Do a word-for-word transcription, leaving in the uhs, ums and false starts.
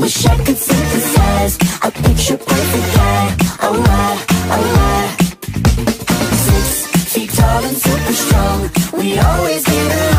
Wish I could synthesize a picture perfect guy. Alright, alright. Six feet tall and super strong, we always get along.